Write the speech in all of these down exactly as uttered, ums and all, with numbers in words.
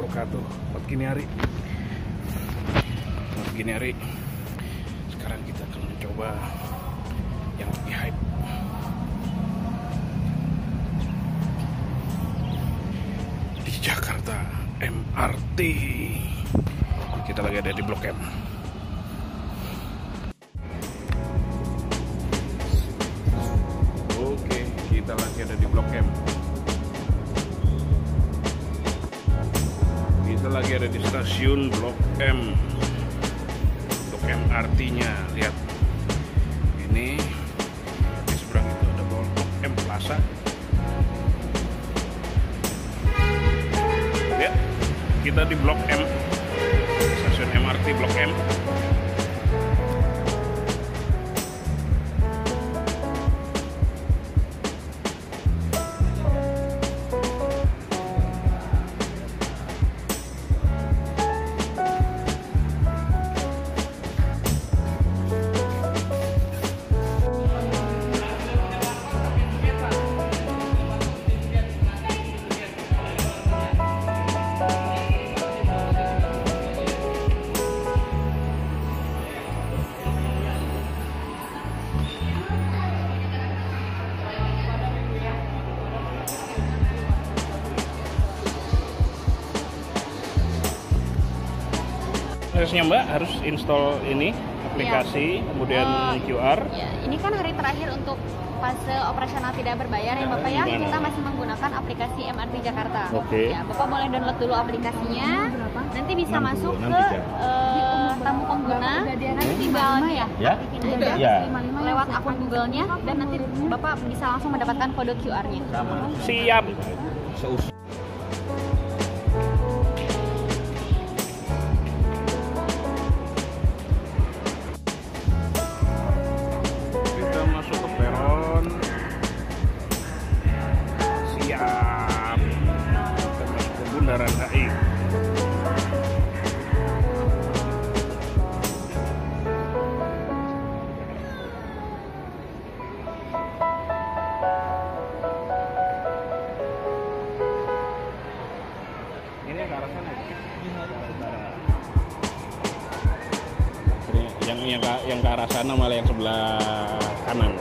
wabarakatuh. Pagi gini hari. Pagi gini hari. Sekarang kita akan mencoba yang lebih hype. Di Jakarta M R T. Kita lagi ada di Blok M. Oke, kita lagi ada di Blok M. Kita lagi ada di stasiun Blok M. Blok M R T-nya, lihat. Ini di seberang itu ada Blok M Plaza. Lihat, kita di Blok M. Stasiun M R T Blok M. Prosesnya Mbak harus install ini aplikasi, ya. Kemudian uh, Q R. Ya, ini kan hari terakhir untuk fase operasional tidak berbayar ya Bapak ya. Kita masih menggunakan aplikasi M R T Jakarta. Oke. Okay. Ya, Bapak boleh download dulu aplikasinya. Nanti bisa masuk ke uh, tamu pengguna, nanti tinggal ya, ya? aja ya. lewat akun Google-nya dan nanti Bapak bisa langsung mendapatkan kode Q R-nya. Siap. Bundaran H I. Ini ke arah sana. Yang yang ke, yang ke arah sana malah yang sebelah kanan.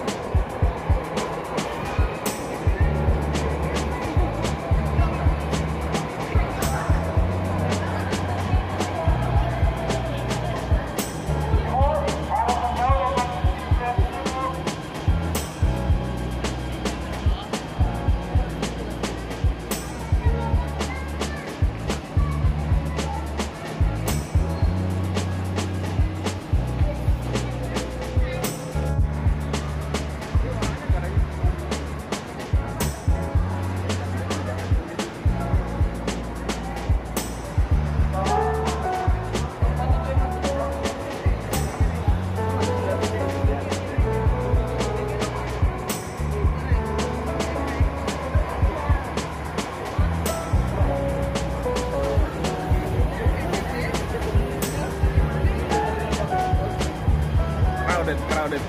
Crowded,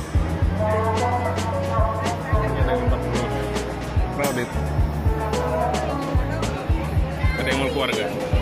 crowded. Ada yang mau keluarga.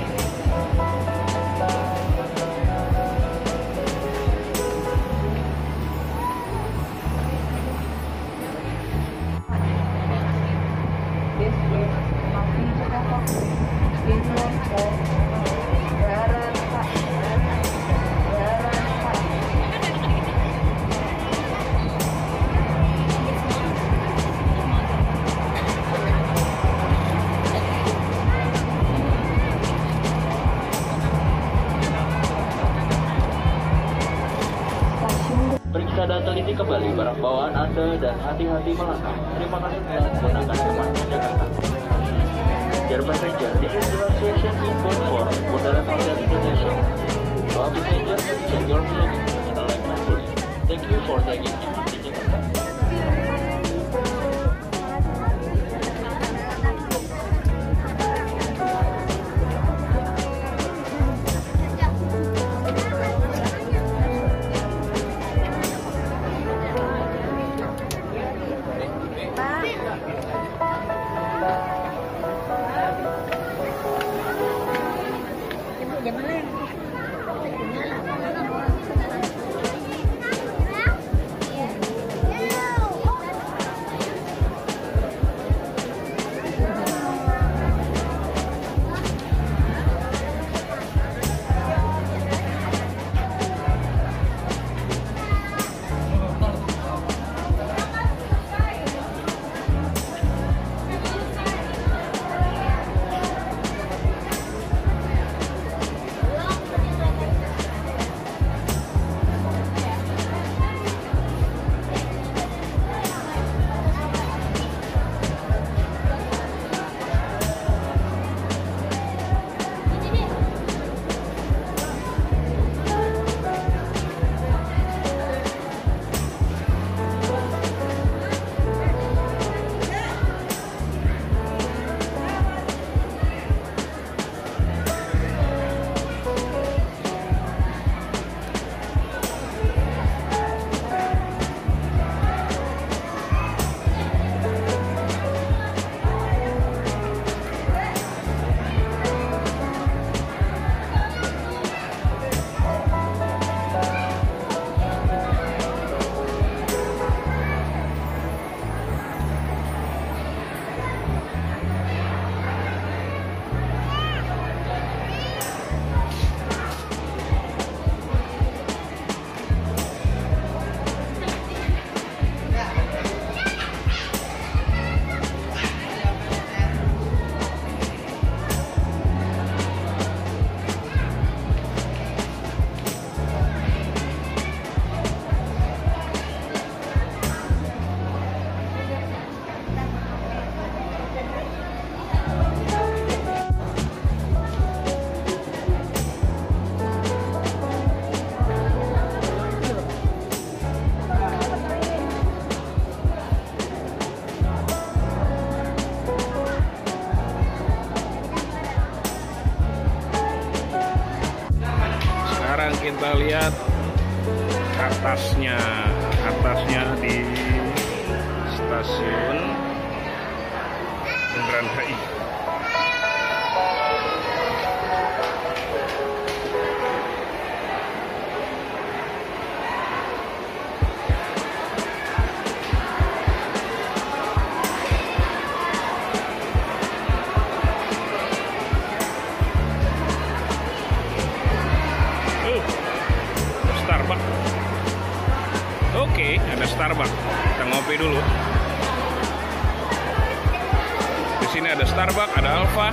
Periksa dan teliti kembali barang bawaan Anda dan hati-hati melangkah. Terima kasih telah menggunakan M R T Jakarta. Dear passenger, this is the station inbound for Bundaran Hotel Indonesia. All passengers, check your belongings and alignment carefully. Thank you for taking M R T Jakarta. atasnya, atasnya di stasiun Bundaran H I. Oke, ada Starbucks. Kita ngopi dulu. Di sini ada Starbucks, ada Alfa.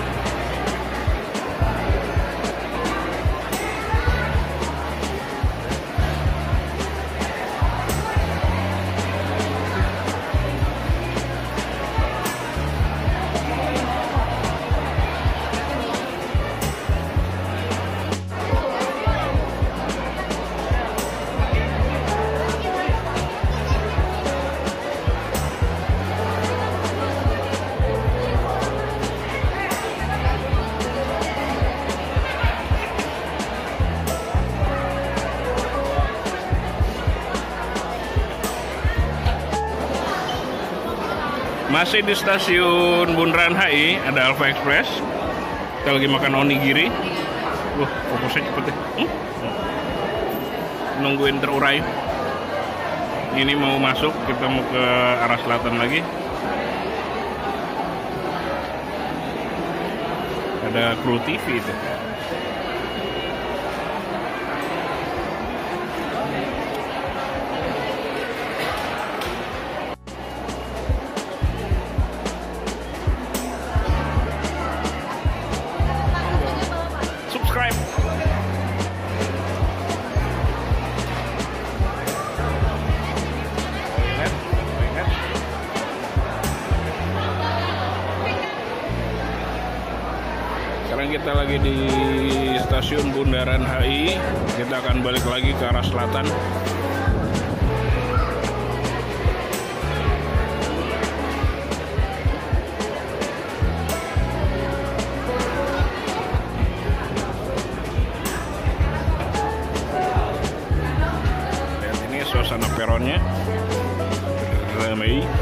Masih di stasiun Bundaran H I, ada Alfa Express. Kita lagi makan onigiri. Wah, fokusnya cepet deh. Hmm? Nungguin terurai. Ini mau masuk, kita mau ke arah selatan lagi. Ada Kru T V itu. Subscribe. Sekarang kita lagi di stasiun Bundaran H I. Kita akan balik lagi ke arah selatan. Lihat ini suasana peronnya ramai.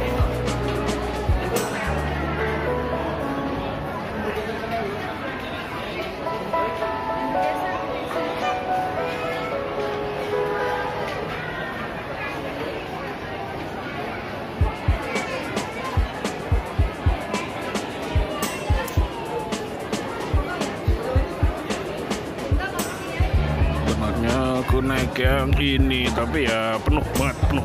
Aku naik yang ini, tapi ya penuh banget, penuh.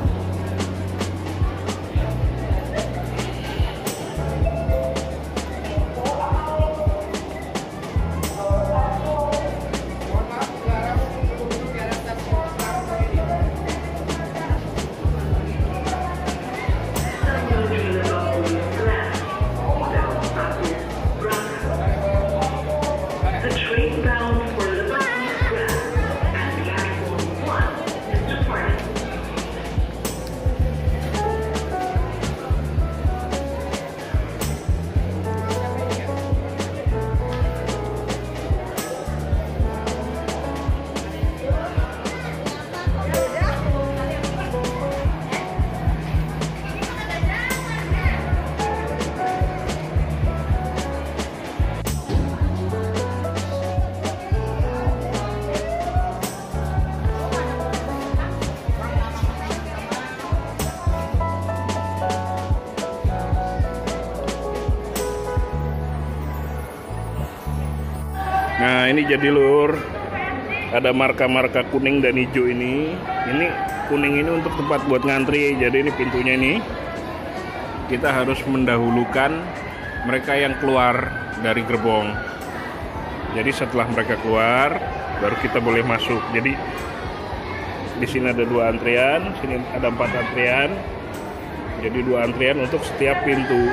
Nah, ini jadi lur, ada marka-marka kuning dan hijau ini. Ini kuning ini untuk tempat buat ngantri. Jadi ini pintunya ini. Kita harus mendahulukan mereka yang keluar dari gerbong. Jadi setelah mereka keluar, baru kita boleh masuk. Jadi di sini ada dua antrian, sini ada empat antrian. Jadi dua antrian untuk setiap pintu.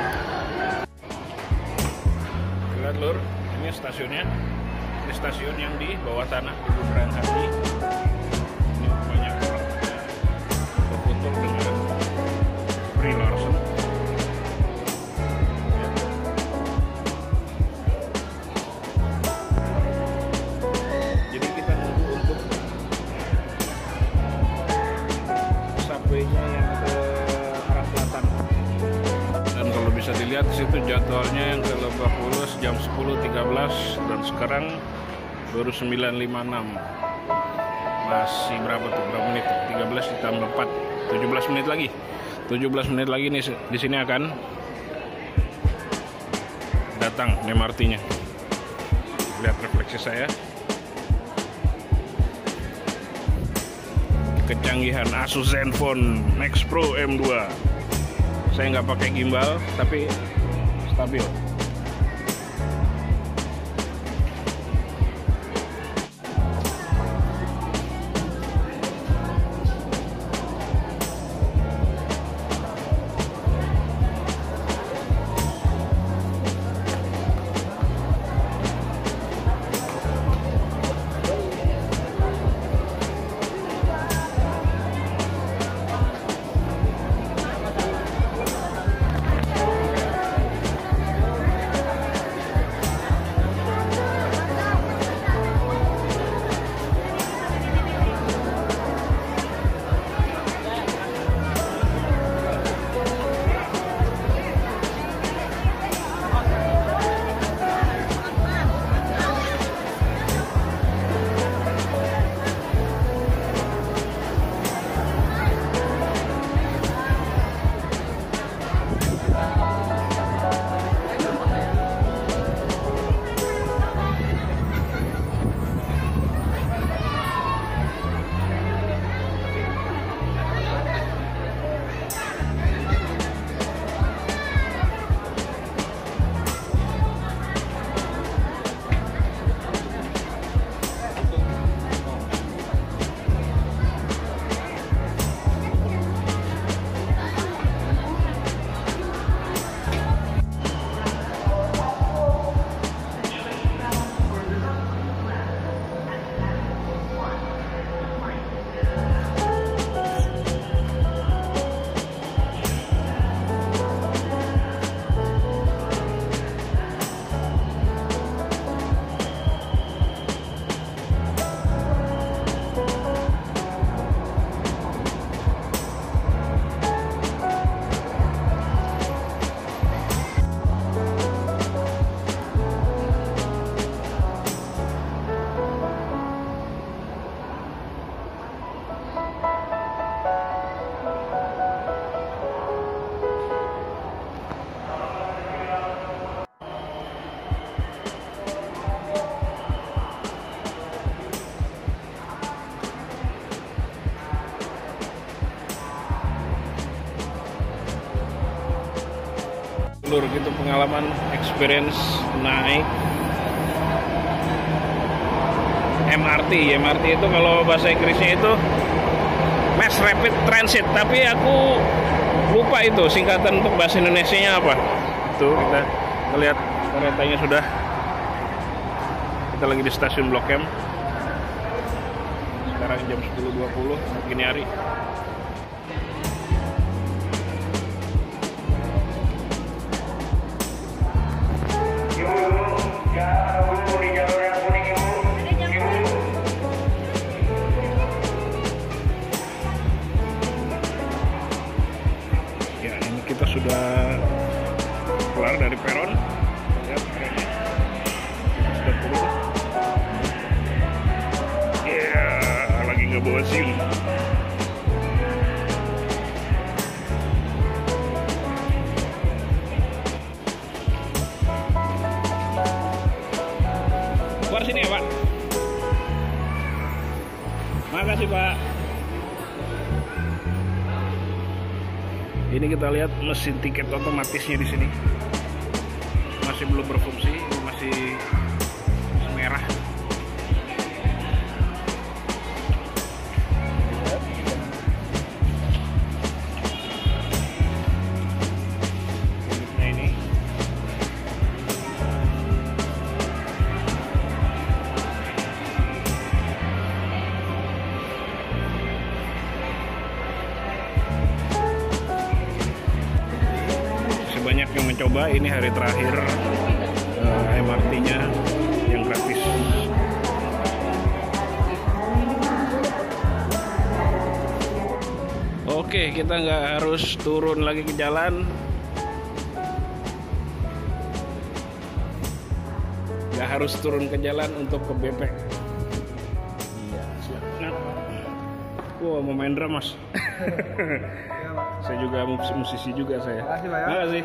Lihat lur, ini stasiunnya. Ini stasiun yang di bawah tanah di Bundaran H I. Ini banyak orang berfoto dengan Brie Larson. Ya. Jadi kita nunggu untuk bisa dilihat di situ jadwalnya yang ke Lebak Bulus jam sepuluh tiga belas dan sekarang baru sembilan lima puluh enam. Masih berapa tuh? Berapa menit? tiga belas ditambah empat, tujuh belas menit lagi. tujuh belas menit lagi nih di sini akan datang M R T-nya. Lihat refleksi saya. Kecanggihan Asus Zenfone Max Pro M dua. Saya nggak pakai gimbal, tapi stabil. Lur, gitu pengalaman experience naik M R T. M R T itu kalau bahasa Inggrisnya itu Mass Rapid Transit, tapi aku lupa itu singkatan untuk bahasa Indonesianya apa. Tuh kita, kita lihat keretanya sudah. Kita lagi di stasiun Blok M. Sekarang jam sepuluh dua puluh gini hari. Kita sudah keluar dari peron. Lihat trennya sudah turun. Ya, lagi nggak bawa SIM. Keluar sini ya, Pak. Makasih, Pak. Ini kita lihat mesin tiket otomatisnya di sini masih belum berfungsi, masih merah. Nah ini banyak yang mencoba. Ini hari terakhir uh, M R T-nya yang gratis. Oke, kita nggak harus turun lagi ke jalan. harus turun ke jalan untuk ke B P. Iya, siap. Nah. Wah, mau main drum, Mas. Saya juga musisi juga saya. Makasih, Pak ya. Makasih.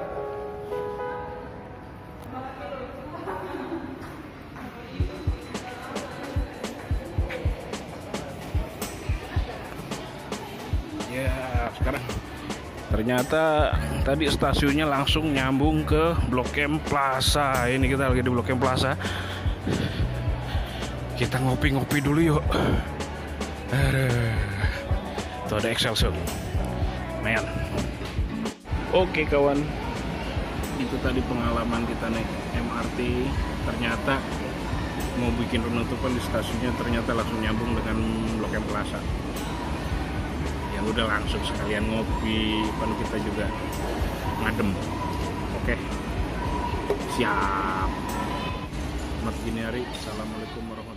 Ya, sekarang ternyata tadi stasiunnya langsung nyambung ke Blok M Plaza. Ini kita lagi di Blok M Plaza. Kita ngopi-ngopi dulu yuk. Aduh. Tuh ada Excelsior. Man. Oke kawan, itu tadi pengalaman kita naik M R T. Ternyata mau bikin penutupan di stasiunnya, ternyata langsung nyambung dengan Blok M Plaza. Ya udah langsung sekalian ngopi, kan kita juga ngadem. Oke, siap. Selamat dini hari. Assalamualaikum warahmatullahi wabarakatuh.